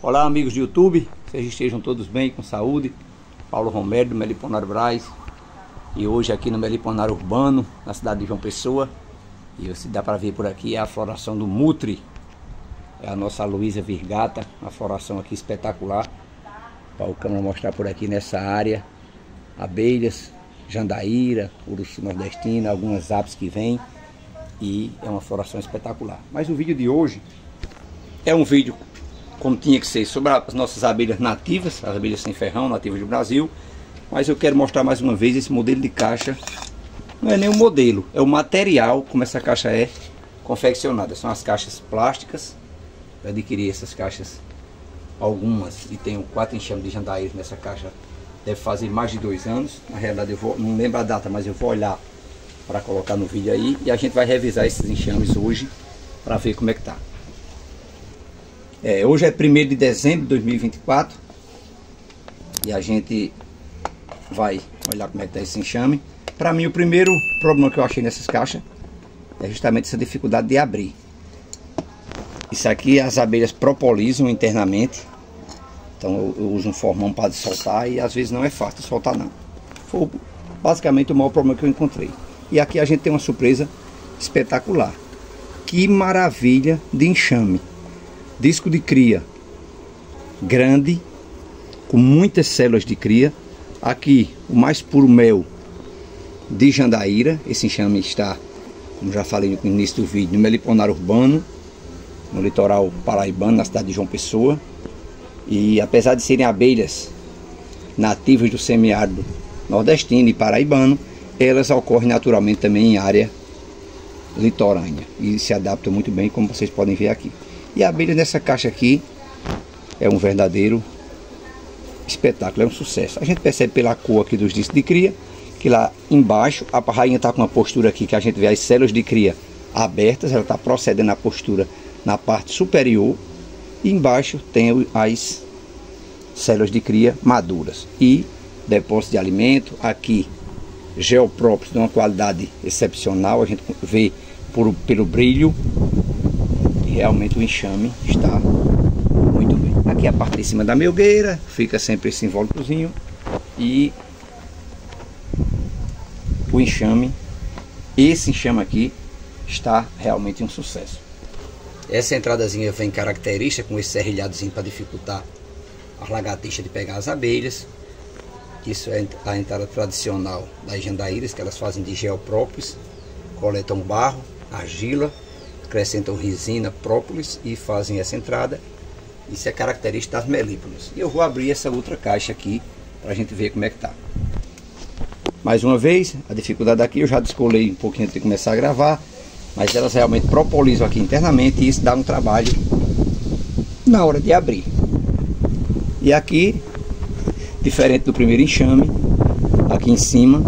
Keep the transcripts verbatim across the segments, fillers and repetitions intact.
Olá, amigos do YouTube, vocês estejam todos bem, com saúde. Paulo Romero do Meliponário Braz. E hoje aqui no Meliponário Urbano, na cidade de João Pessoa. E se dá para ver por aqui é a floração do Mutre. É a nossa Luísa Virgata, uma floração aqui espetacular. Para o câmera mostrar por aqui nessa área. Abelhas, jandaíra, uruçu nordestina, algumas aves que vêm. E é uma floração espetacular. Mas o vídeo de hoje é um vídeo como tinha que ser sobre as nossas abelhas nativas, as abelhas sem ferrão, nativas do Brasil. Mas eu quero mostrar mais uma vez esse modelo de caixa. Não é nem um modelo, é o material como essa caixa é confeccionada. São as caixas plásticas. Eu adquiri essas caixas, algumas, e tenho quatro enxames de jandaíras nessa caixa. Deve fazer mais de dois anos. Na realidade eu vou, não lembro a data, mas eu vou olhar para colocar no vídeo aí. E a gente vai revisar esses enxames hoje para ver como é que tá. É, hoje é primeiro de dezembro de dois mil e vinte e quatro. E a gente vai olhar como é que tá esse enxame. Para mim o primeiro problema que eu achei nessas caixas é justamente essa dificuldade de abrir. Isso aqui as abelhas propolizam internamente. Então eu, eu uso um formão para soltar e às vezes não é fácil de soltar não. Foi basicamente o maior problema que eu encontrei. E aqui a gente tem uma surpresa espetacular. Que maravilha de enxame. Disco de cria grande, com muitas células de cria. Aqui o mais puro mel de jandaíra. Esse enxame está, como já falei no início do vídeo, no Meliponário Urbano, no litoral paraibano, na cidade de João Pessoa. E apesar de serem abelhas nativas do semiárido nordestino e paraibano, elas ocorrem naturalmente também em área litorânea e se adaptam muito bem, como vocês podem ver aqui. E a abelha nessa caixa aqui é um verdadeiro espetáculo, é um sucesso. A gente percebe pela cor aqui dos discos de cria, que lá embaixo a rainha está com uma postura aqui que a gente vê as células de cria abertas, ela está procedendo a postura na parte superior. E embaixo tem as células de cria maduras. E depósito de alimento, aqui geopróprios de uma qualidade excepcional, a gente vê por, pelo brilho. Realmente o enxame está muito bem. Aqui a parte de cima da melgueira, fica sempre esse invólucrozinho. E o enxame, esse enxame aqui, está realmente um sucesso. Essa entradazinha vem característica com esse serrilhadozinho para dificultar a lagartixa de pegar as abelhas. Isso é a entrada tradicional das jandaíras, que elas fazem de geoprópolis, coletam barro, argila, acrescentam resina, própolis e fazem essa entrada. Isso é característica das melíponas. E eu vou abrir essa outra caixa aqui para a gente ver como é que tá. Mais uma vez, a dificuldade aqui eu já descolei um pouquinho antes de começar a gravar, mas elas realmente propolizam aqui internamente e isso dá um trabalho na hora de abrir. E aqui, diferente do primeiro enxame, aqui em cima,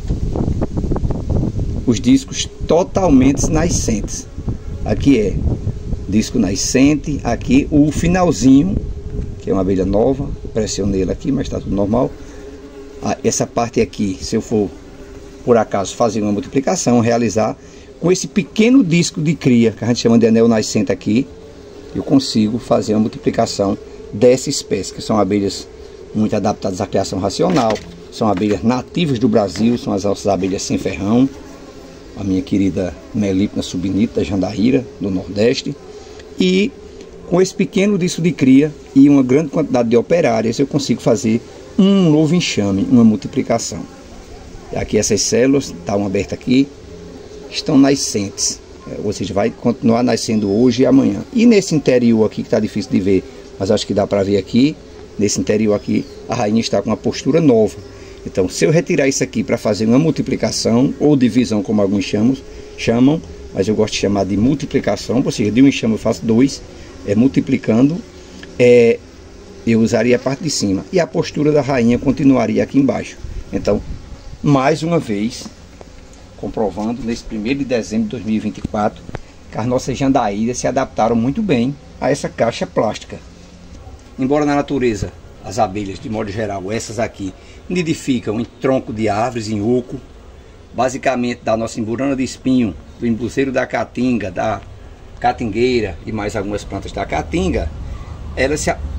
os discos totalmente nascentes. Aqui é disco nascente, aqui o finalzinho, que é uma abelha nova, pressionei ela aqui, mas está tudo normal. Ah, essa parte aqui, se eu for por acaso fazer uma multiplicação, realizar com esse pequeno disco de cria, que a gente chama de anel nascente aqui, eu consigo fazer uma multiplicação dessa espécie, que são abelhas muito adaptadas à criação racional, são abelhas nativas do Brasil, são as nossas abelhas sem ferrão. A minha querida Melipona subnita jandaíra do Nordeste. E com esse pequeno disco de cria e uma grande quantidade de operárias, eu consigo fazer um novo enxame, uma multiplicação. E aqui essas células estão abertas aqui, estão nascentes, ou seja, vai continuar nascendo hoje e amanhã. E nesse interior aqui, que está difícil de ver, mas acho que dá para ver aqui, nesse interior aqui, a rainha está com uma postura nova. Então, se eu retirar isso aqui para fazer uma multiplicação, ou divisão, como alguns chamam, chamam, mas eu gosto de chamar de multiplicação, ou seja, de um enxame eu faço dois, é, multiplicando, é, eu usaria a parte de cima. E a postura da rainha continuaria aqui embaixo. Então, mais uma vez, comprovando, nesse primeiro de dezembro de dois mil e vinte e quatro, que as nossas jandaíras se adaptaram muito bem a essa caixa plástica. Embora na natureza as abelhas, de modo geral, essas aqui, nidificam em tronco de árvores, em oco, basicamente da nossa emburana de espinho, do embuzeiro da caatinga, da catingueira e mais algumas plantas da caatinga, elas se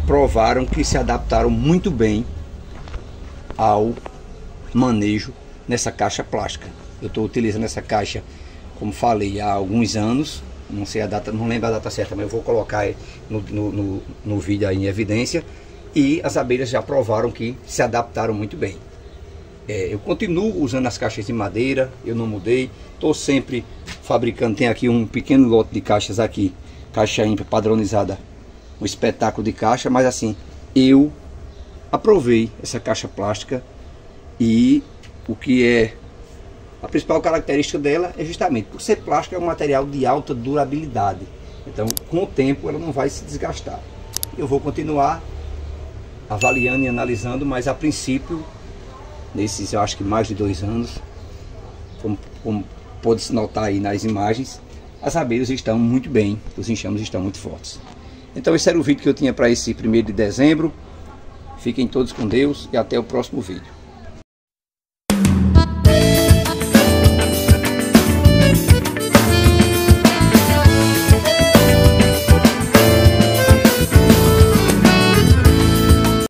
provaram que se adaptaram muito bem ao manejo nessa caixa plástica. Eu estou utilizando essa caixa, como falei, há alguns anos. Não sei a data, não lembro a data certa, mas eu vou colocar no, no, no, no vídeo aí em evidência. E as abelhas já provaram que se adaptaram muito bem. É, eu continuo usando as caixas de madeira, eu não mudei. Estou sempre fabricando, tem aqui um pequeno lote de caixas aqui, caixa ímpar padronizada, um espetáculo de caixa, mas assim, eu aprovei essa caixa plástica e o que é a principal característica dela é justamente por ser plástica, é um material de alta durabilidade. Então, com o tempo, ela não vai se desgastar. Eu vou continuar avaliando e analisando, mas a princípio, nesses eu acho que mais de dois anos, como, como pode-se notar aí nas imagens, as abelhas estão muito bem, os enxames estão muito fortes. Então esse era o vídeo que eu tinha para esse primeiro de dezembro. Fiquem todos com Deus e até o próximo vídeo.